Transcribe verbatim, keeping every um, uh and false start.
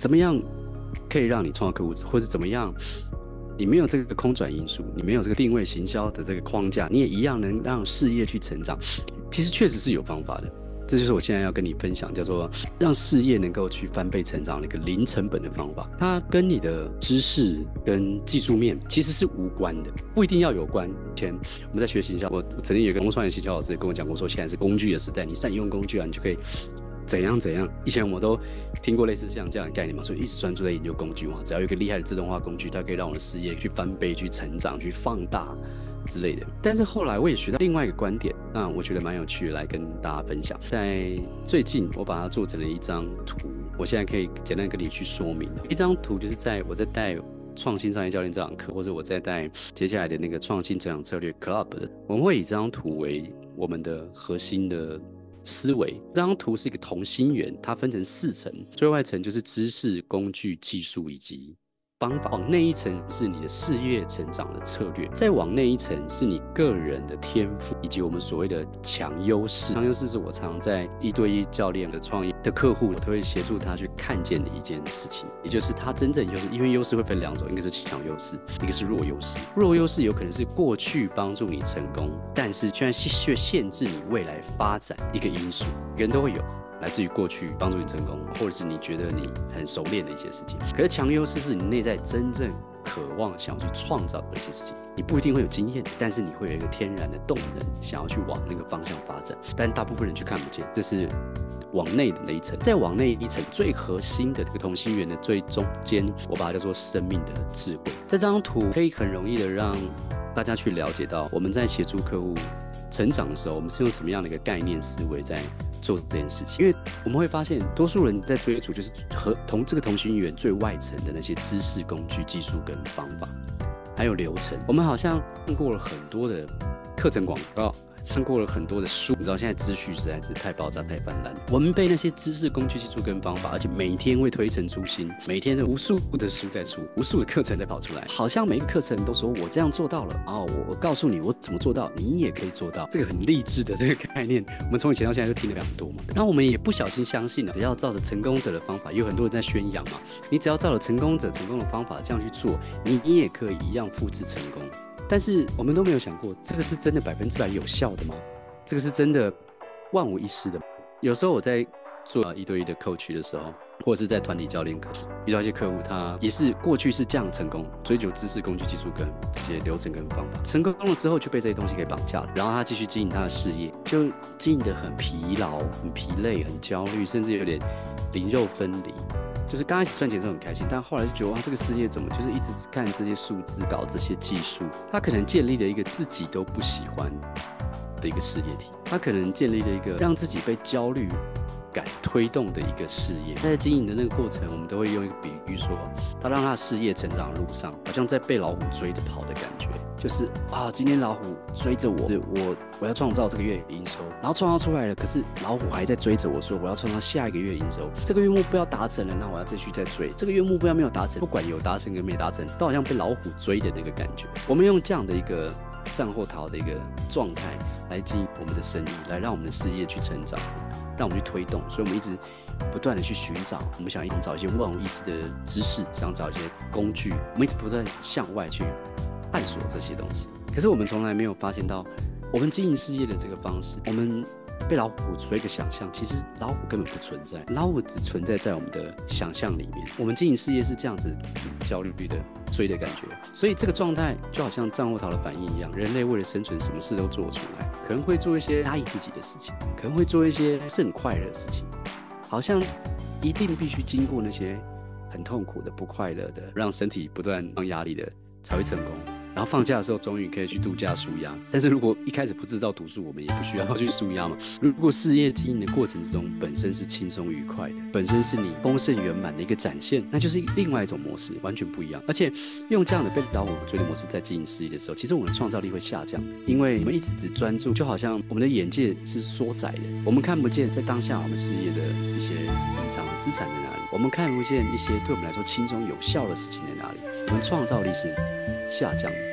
怎么样可以让你创造客户，或是怎么样你没有这个空转因素，你没有这个定位行销的这个框架，你也一样能让事业去成长。其实确实是有方法的，这就是我现在要跟你分享，叫做让事业能够去翻倍成长的一个零成本的方法。它跟你的知识跟技术面其实是无关的，不一定要有关。以前我们在学行销，我曾经有一个网络创业行销老师跟我讲过说，现在是工具的时代，你善用工具啊，你就可以怎样怎样。以前我都听过类似像这样的概念嘛，所以一直专注在研究工具嘛。只要有一个厉害的自动化工具，它可以让我的事业去翻倍、去成长、去放大之类的。但是后来我也学到另外一个观点，那我觉得蛮有趣的，来跟大家分享。在最近我把它做成了一张图，我现在可以简单跟你去说明。一张图就是在我在带创新商业教练这堂课，或者我在带接下来的那个创新成长策略 Club 的，我们会以这张图为我们的核心的思维。这张图是一个同心圆，它分成四层，最外层就是知识、工具、技术以及方法，往内一层是你的事业成长的策略，再往内一层是你个人的天赋以及我们所谓的强优势。强优势是我常在一对一教练的创业的客户，我都会协助他去看见的一件事情，也就是他真正优势。因为优势会分两种，一个是强优势，一个是弱优势。弱优势有可能是过去帮助你成功，但是现在却限制你未来发展一个因素，人都会有。来自于过去帮助你成功，或者是你觉得你很熟练的一些事情。可是强优势是你内在真正渴望想要去创造的一些事情。你不一定会有经验，但是你会有一个天然的动能，想要去往那个方向发展。但大部分人却看不见，这是往内的那一层。再往内一层，最核心的这个同心圆的最中间，我把它叫做生命的智慧。这张图可以很容易的让大家去了解到，我们在协助客户成长的时候，我们是用什么样的一个概念思维在做这件事情。因为我们会发现，多数人在追逐就是和同这个同心圆最外层的那些知识、工具、技术跟方法，还有流程。我们好像看过了很多的课程广告，看过了很多的书，你知道现在资讯实在是太爆炸、太泛滥，我们被那些知识、工具、技术跟方法，而且每天会推陈出新，每天有无数的书在出，无数的课程在跑出来，好像每个课程都说我这样做到了哦，我我告诉你我怎么做到，你也可以做到。这个很励志的这个概念，我们从以前到现在就听得非常多嘛。然后我们也不小心相信了，只要照着成功者的方法，也有很多人在宣扬嘛，你只要照着成功者成功的方法这样去做，你你也可以一样复制成功。但是我们都没有想过，这个是真的百分之百有效的吗？这个是真的万无一失的吗？有时候我在做一对一的 coach 的时候，或者是在团体教练课遇到一些客户，他也是过去是这样成功，追求知识、工具、技术跟这些流程跟方法，成功了之后就被这些东西给绑架了，然后他继续经营他的事业，就经营得很疲劳、很疲累、很焦虑，甚至有点灵肉分离。就是刚开始赚钱的时候很开心，但后来就觉得哇，这个世界怎么就是一直看这些数字，搞这些技术，他可能建立了一个自己都不喜欢的一个事业体，他可能建立了一个让自己被焦虑感推动的一个事业。在经营的那个过程，我们都会用一个比喻说，他让他的事业成长的路上，好像在被老虎追着跑的感觉，就是啊，今天老虎追着我，我我要创造这个月营收，然后创造出来了，可是老虎还在追着我说，我要创造下一个月营收，这个月目标达成了，那我要继续再追，这个月目标没有达成，不管有达成跟没达成，都好像被老虎追的那个感觉。我们用这样的一个战或逃的一个状态来经营我们的生意，来让我们的事业去成长，让我们去推动。所以我们一直不断的去寻找，我们想找一些万无一失的知识，想找一些工具，我们一直不断向外去探索这些东西。可是我们从来没有发现到，我们经营事业的这个方式，我们被老虎追个想象，其实老虎根本不存在，老虎只存在在我们的想象里面。我们经营事业是这样子焦虑的追的感觉，所以这个状态就好像战或逃的反应一样，人类为了生存，什么事都做出来，可能会做一些压抑自己的事情，可能会做一些是很快乐的事情，好像一定必须经过那些很痛苦的、不快乐的，让身体不断让压力的，才会成功。然后放假的时候终于可以去度假舒压，但是如果一开始不知道读书，我们也不需要去舒压嘛。如果事业经营的过程之中本身是轻松愉快的，本身是你丰盛圆满的一个展现，那就是另外一种模式，完全不一样。而且用这样的被老虎追的模式在经营事业的时候，其实我们的创造力会下降，因为我们一直只专注，就好像我们的眼界是缩窄的，我们看不见在当下我们事业的一些隐藏的资产在哪里，我们看不见一些对我们来说轻松有效的事情在哪里，我们创造力是下降的。